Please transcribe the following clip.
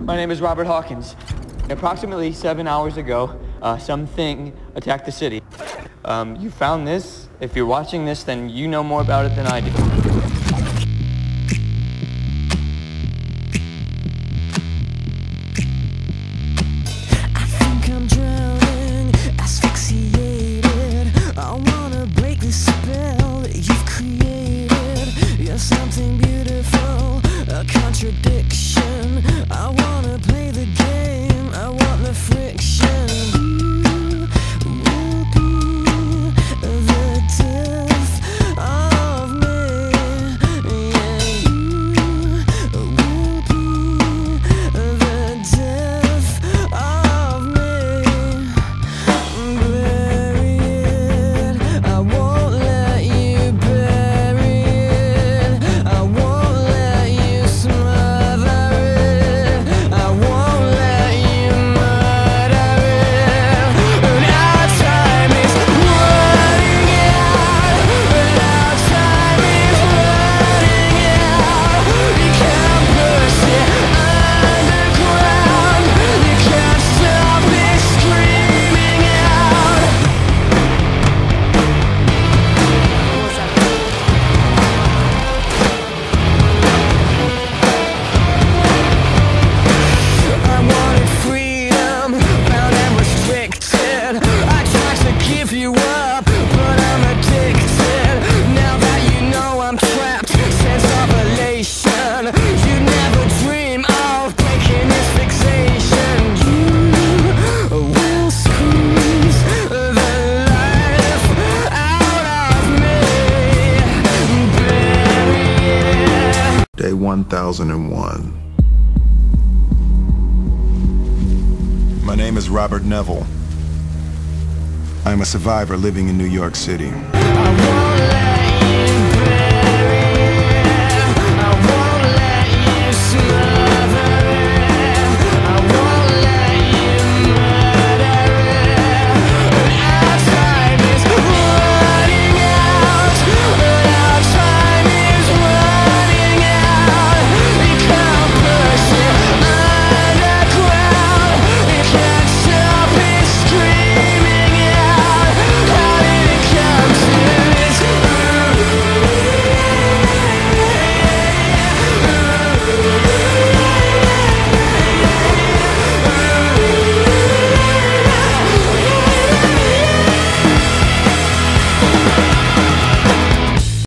My name is Robert Hawkins. Approximately 7 hours ago, something attacked the city. You found this. If you're watching this, then you know more about it than I do. I think I'm drowning, asphyxiated. I wanna break the spell that you've created. You're something beautiful, a contradiction. I wanna play the game, I want the friction. You will be the death of me. Yeah, you will be the death of me. Bury it, I won't let you bury it. I won't let you smother it. I won't let you murder it. And our time is running out. And our time is running out. You can't push it underground. You can't stop it screaming out. I wanted freedom, bound and restricted. I tried to give you up, but I'm addicted. Now that you know I'm trapped, sense of elation. You never dream of breaking this fixation. You will squeeze the life out of me. Bury it. Day 1001. My name is Robert Neville. I am a survivor living in New York City.